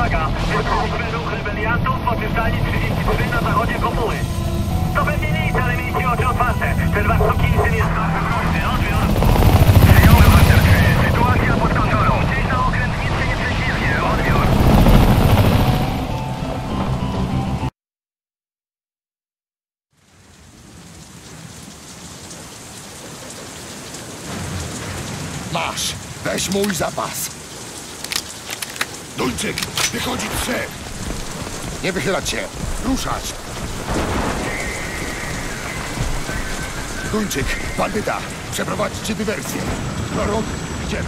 Uwaga! Wykluczmy ruch rebeliantów w oczyszczalni 33 na zachodzie kopuły. To pewnie nic, ale miejcie oczy otwarte. Ten wasz sukinsyn jest bardzo groźny. Odbiór. Przyjąłem, Walterkę. Sytuacja pod kontrolą. Gdzieś na okręt nic się nie prześlizgnie. Odbiór. Masz! Weź mój zapas! Duńczyk! Wychodzi trzech! Nie wychylać się! Ruszać! Duńczyk! Bandyta! Przeprowadźcie dywersję! Baron, idziemy!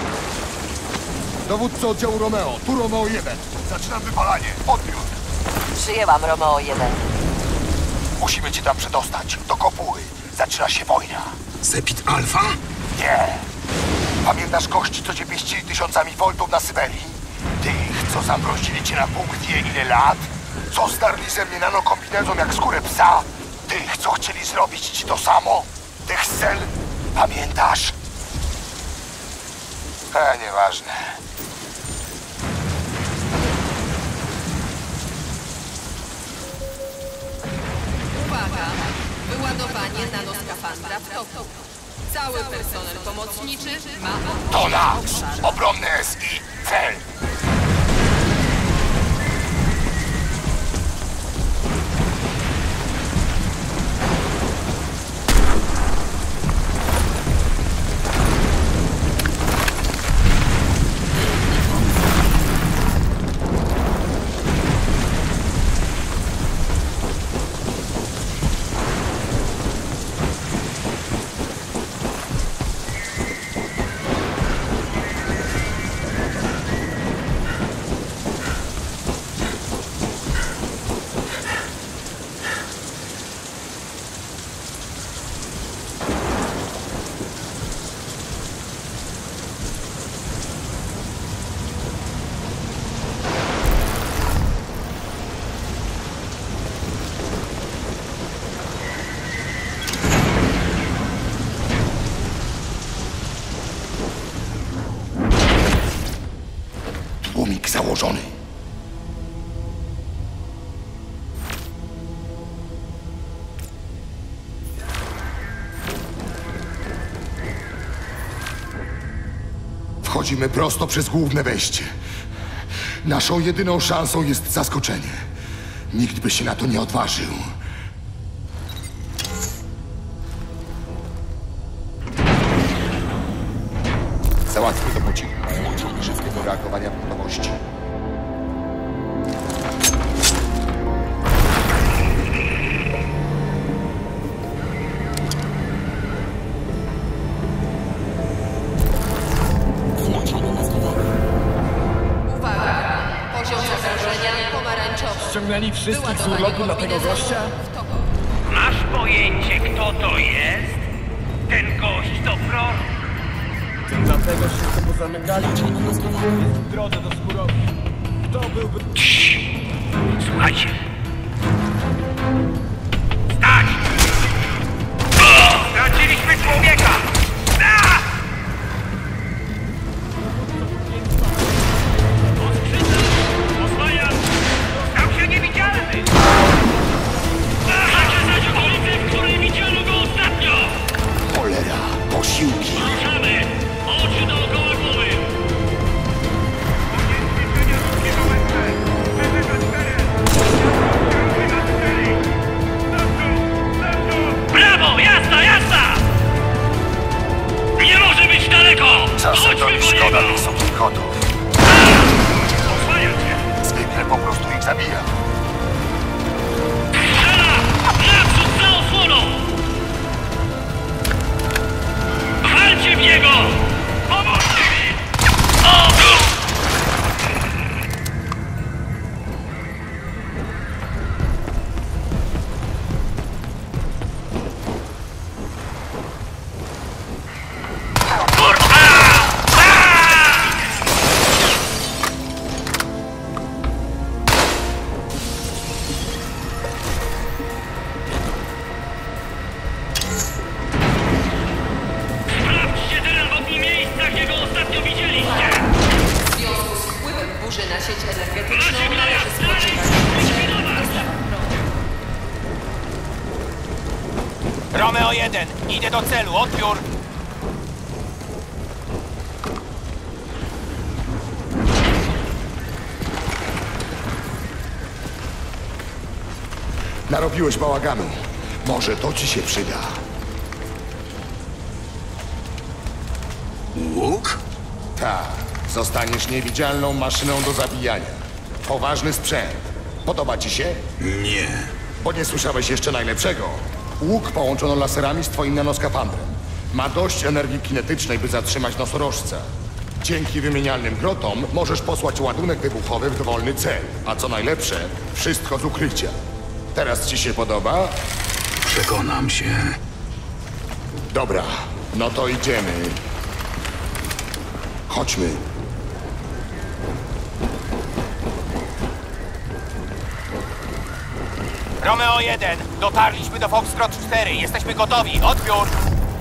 Dowódco oddziału Romeo! Tu Romeo 1! Zaczynam wypalanie! Odbiór! Przyjęłam, Romeo 1. Musimy cię tam przedostać! Do kopuły! Zaczyna się wojna! Zepit Alfa? Nie! Pamiętasz gości, co cię pieścili tysiącami voltów na Syberii? Tych, co zamrozili cię na punkt wie ile lat? Co zdarli ze mnie nanokombinezon jak skórę psa? Tych, co chcieli zrobić ci to samo? Tych z cel? Pamiętasz? Nieważne. Uwaga! Wyładowanie nanoskafandra w toku. Cały personel pomocniczy ma To nasz! Obronny SI! Cel! Tłumik założony. Wchodzimy prosto przez główne wejście. Naszą jedyną szansą jest zaskoczenie. Nikt by się na to nie odważył. Załatwmy to po cichu. Włączony szybkiego reagowania gotowości. Uwaga! Poziom zagrożenia pomarańczowy. Ściągnęli wszystkich z urlopu na tego gościa? Masz pojęcie, kto to jest? Ten gość to prorok. Dlatego się to pozamykali. W drodze do Skórowi. To byłby... Słuchajcie. Stać! Straciliśmy człowieka! Osłaniam! Stał się niewidzialny! Macie znać okolicę, w której widziano go ostatnio! Cholera! Posiłki! Ruszamy! Oczy dookoła głowy! Brawo! Jazda! Jazda! Nie może być daleko! Czasem to mi szkoda tych subskotów. Osłaniam cię! Zwykle po prostu ich zabija. Strzela! Naprzód za osłoną! Walcie w niego! Pomóżcie mi! O! Romeo 1, idę do celu, odbiór! Narobiłeś bałaganu. Może to ci się przyda. Łuk? Tak. Zostaniesz niewidzialną maszyną do zabijania. Poważny sprzęt. Podoba ci się? Nie. Bo nie słyszałeś jeszcze najlepszego. Łuk połączono laserami z twoim nanoskafandrem. Ma dość energii kinetycznej, by zatrzymać nosorożca. Dzięki wymienialnym grotom możesz posłać ładunek wybuchowy w dowolny cel. A co najlepsze, wszystko z ukrycia. Teraz ci się podoba? Przekonam się. Dobra, no to idziemy. Chodźmy. Romeo 1, dotarliśmy do Foxtrot 4, jesteśmy gotowi, odbiór!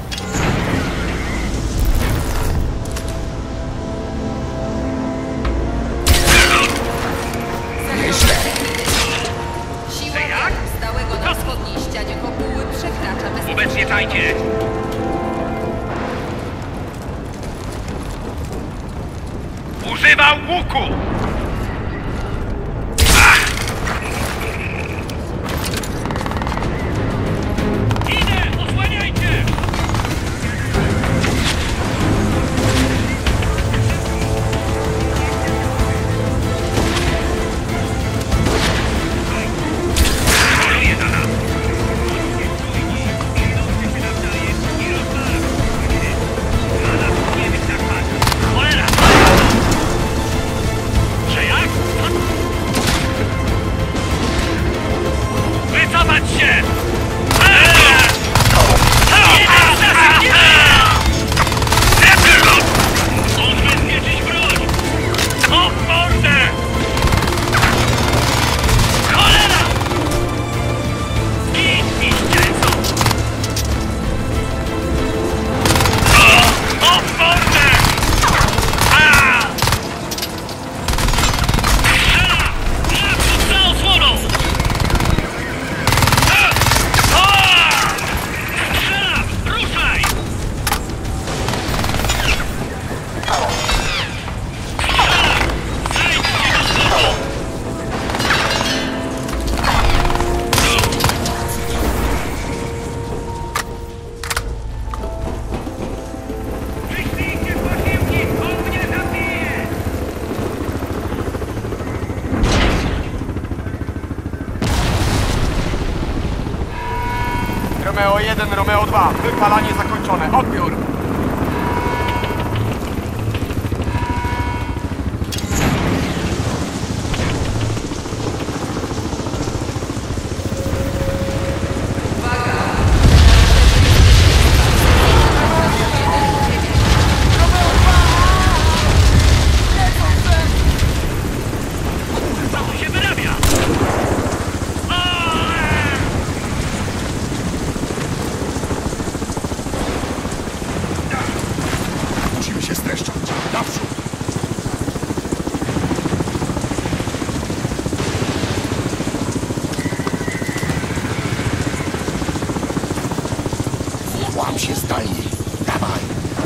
Nieźle. Siła stałego na wschodniej ścianie kopuły przekracza bezpiecznie. Ubezpieczajcie! Używał łuku! Idę! Osłaniajcie! Poluje na nas! Nie wystarczy! Cholera! Że jak? Wycofać się! Odbezpieczyć broń! O mordę! Cholera! Idź, piździelco! O mordę! Strzela! Naprzód za osłoną! Strzela! Ruszaj! Zejdźcie do znowu! Wyślijcie posiłki! On mnie zabije! Romeo 1, Romeo 2. Wypalanie zakończone. Odbiór! Co tu się wyrabia? Musimy się streszczać. Naprzód. Łam się stajni. Dawaj.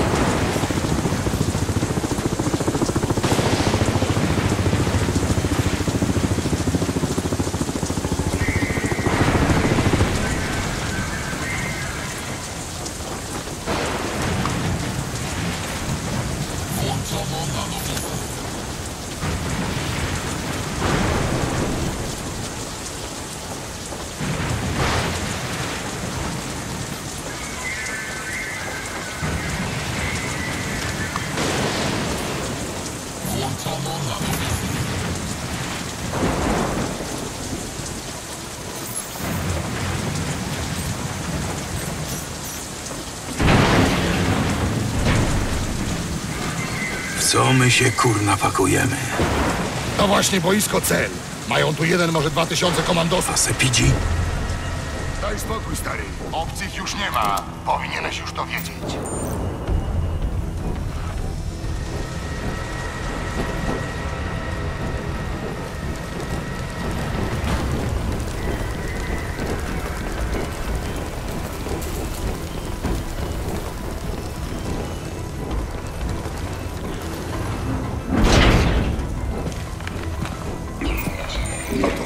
W co my się kurna pakujemy? To właśnie boisko cel. Mają tu 1, może 2000 komandosów. A Sepidzi? Daj spokój, stary. Obcych już nie ma. Powinieneś już to wiedzieć.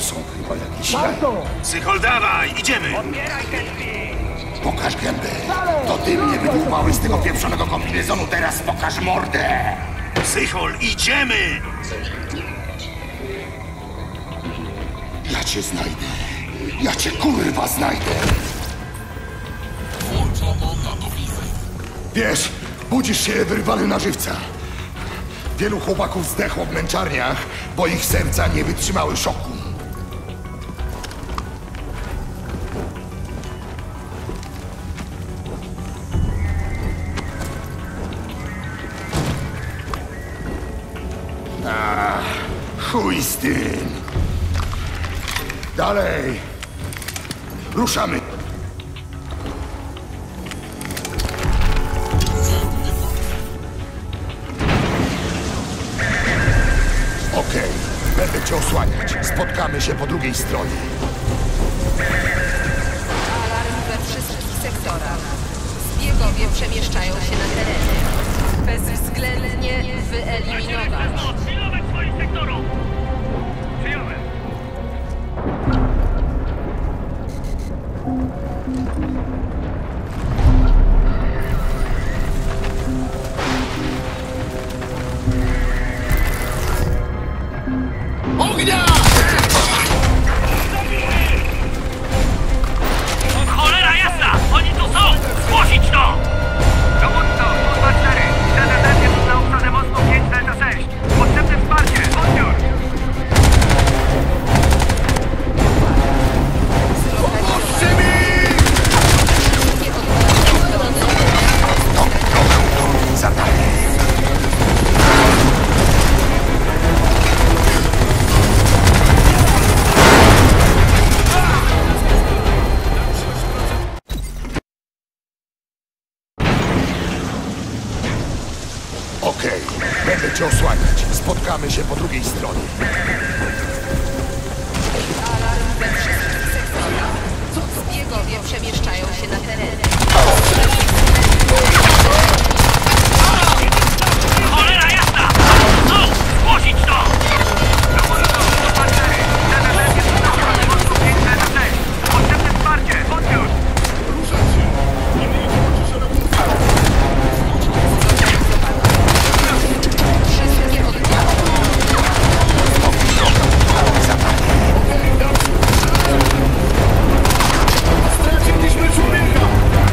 są chyba jakieś jaja. Psychol, dawaj, idziemy! Otwieraj te drzwi! Pokaż gębę. To ty mnie wydłubałeś z tego pieprzonego kombinezonu, teraz pokaż mordę. Psychol, idziemy! Ja cię znajdę. Ja cię kurwa znajdę. Wiesz, budzisz się wyrwany na żywca. Wielu chłopaków zdechło w męczarniach, bo ich serca nie wytrzymały szoku. Chuj z tym. Dalej. Ruszamy. Okej, będę cię osłaniać. Spotkamy się po drugiej stronie. Alarm we wszystkich sektorach. Zbiegowie przemieszczają się na terenie. Bezwzględnie wyeliminować. Pilnować swoich sektorów! Przyjąłem. Cholera jasna! Oni tu są! Zgłosić to! Dowódco, 2-4. ZDT jest na obsadę mostu 5-6. Potrzebne wsparcie! Odbiór! Zadanie. Okej, będę cię osłaniać. Spotkamy się po drugiej stronie. Alarm we wszystkich sektorach. Zbiegowie przemieszczają się na terenie. Cholera jasna! No! Zgłosić to! Dowódco, 2-4. ZDT jest na obsadę mostu 5-6. Potrzebne wsparcie! Odbiór! Wszystkie oddziały. Straciliśmy człowieka!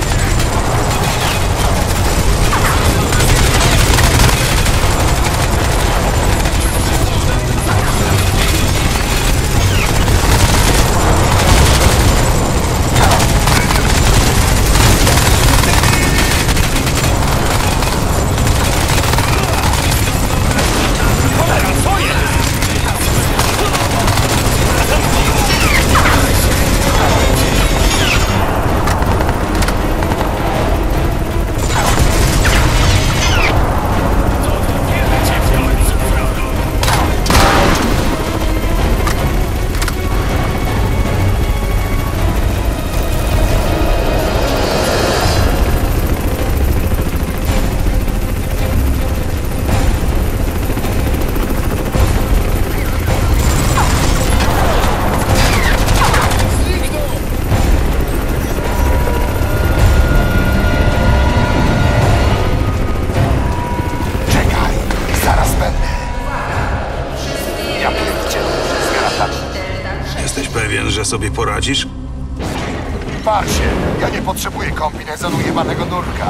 Czekaj, zaraz będę. Ja pierdzielę, z granatami. Jesteś pewien, że sobie poradzisz? Par się, ja nie potrzebuję kombinezonu jebanego nurka.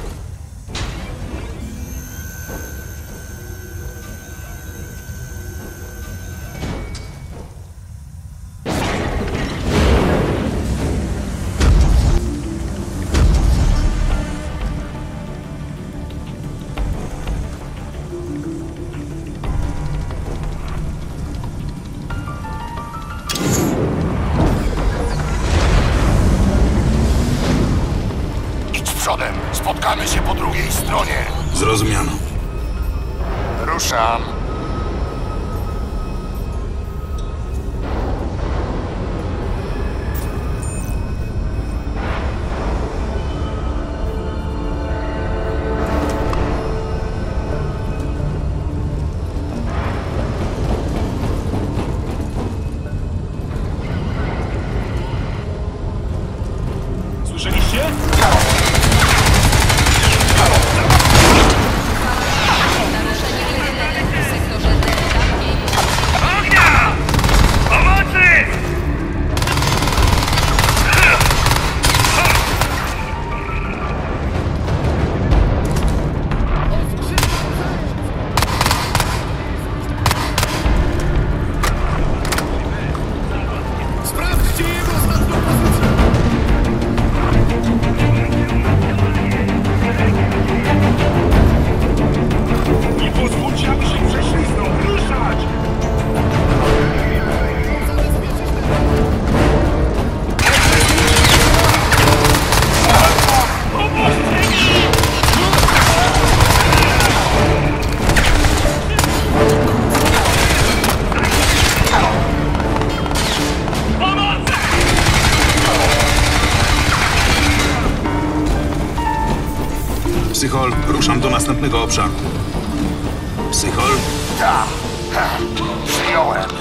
Idź przodem, spotkamy się po drugiej stronie. Zrozumiano. Ruszam. Ruszam do następnego obszaru. Psychol? Tak. Przyjąłem.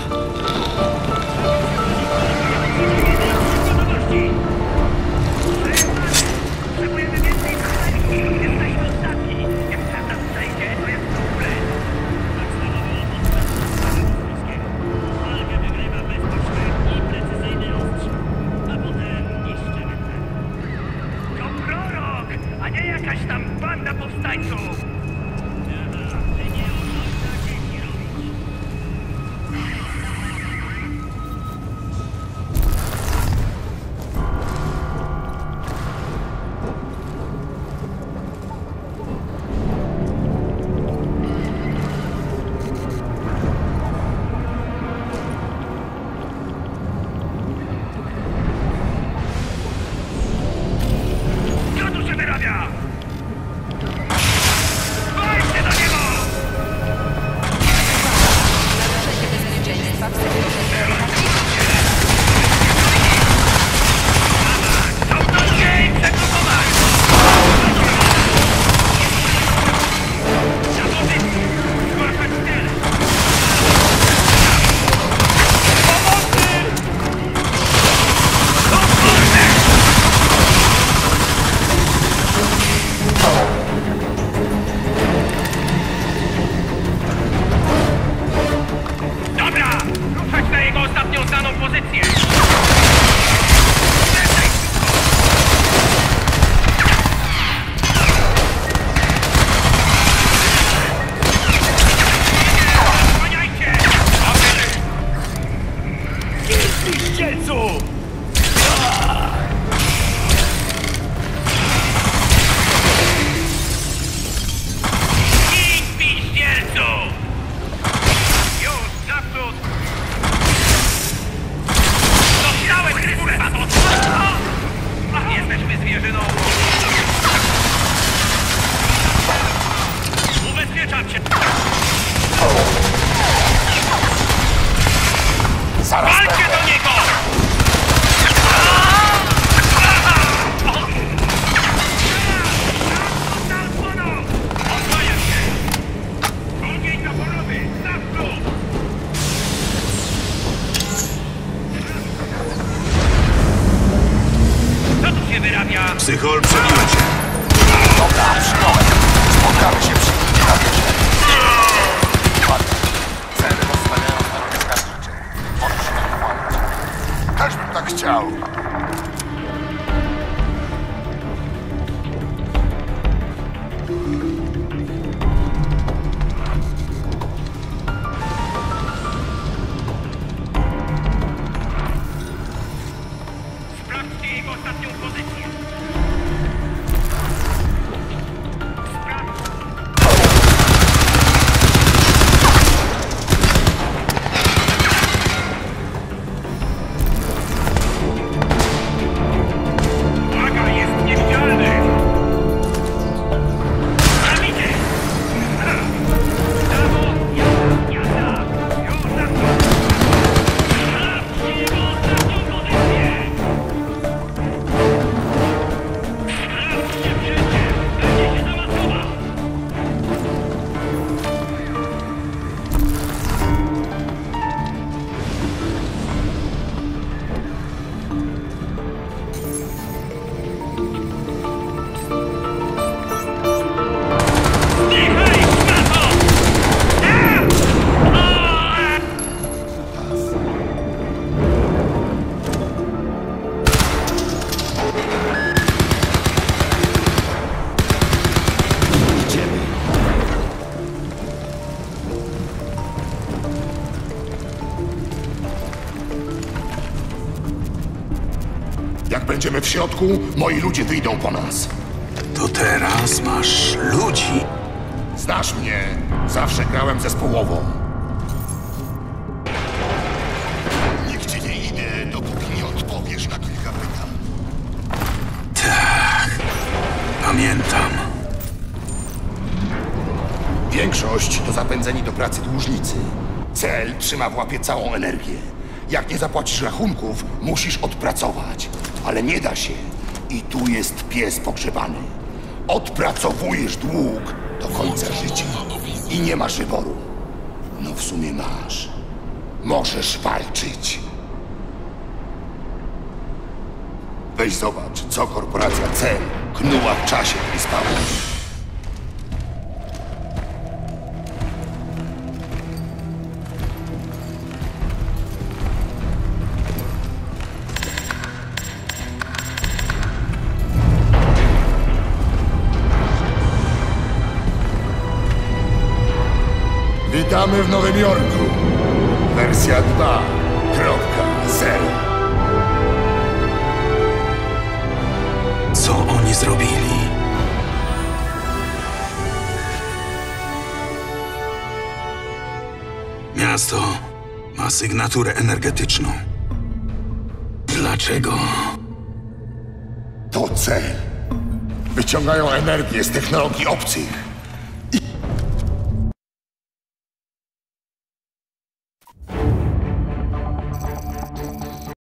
Potrzebujemy więcej energii. Jesteśmy ostatni. Jak czas nas przejdzie, to jest problem. Walkę wygrywa bezpośredni i precyzyjny ostrzał. A potem niszczymy cel. To prorok, a nie jakaś tam banda powstańców. Co tu się wyrabia? Wejdźcie do niego! Naruszenie bezpieczeństwa w sektorze Ciągnąć przegrupować! Na pozycji! Zgłaszać cel! Dobra! Ruszać na jego ostatnią znaną pozycję! Zwaniajcie! Ścielcu! Idź, piździelcu! Już, naprzód! Dostałem, kurwa, to... Jesteśmy zwierzyną! Ubezpieczam cię! Zaraz Walcie będę. do niego! Osłaniam się! Ogień zaporowy! Naprzód! Co tu się wyrabia? Psychol, przebiłem się. Dobra, przyjąłem. Spotkamy się przy nim na wieży. Ładnie. Cele rozstawiają stanowiska liczne. Możesz się nie kłamać. Też bym tak chciał. Sprawdźcie jego ostatnią pozycję! Sprawdź! Uwaga, jest niewidzialny! Prawicie! Brawo! Jazda! Już za mną! Sprawdźcie jego ostatnią pozycję! Sprawdźcie wszędzie! Będzie się zamasował! Zdychaj, szmato! Jak będziemy w środku, moi ludzie wyjdą po nas. To teraz masz ludzi. Znasz mnie. Zawsze grałem zespołową. Nigdzie nie idę, dopóki nie odpowiesz na kilka pytań. Tak. Pamiętam. Większość to zapędzeni do pracy dłużnicy. Cel trzyma w łapie całą energię. Jak nie zapłacisz rachunków, musisz odpracować. Ale nie da się. I tu jest pies pogrzebany. Odpracowujesz dług do końca życia i nie masz wyboru. No w sumie masz. Możesz walczyć. Weź zobacz, co korporacja CEL knuła w czasie, gdy spałeś. Witamy w Nowym Jorku. Wersja 2.0. Co oni zrobili? Miasto ma sygnaturę energetyczną. Dlaczego? To cel. Wyciągają energię z technologii obcych.